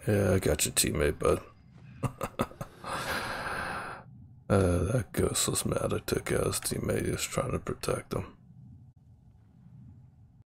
Yeah, I got your teammate, bud. That ghost was mad I took out his teammate. He was trying to protect him.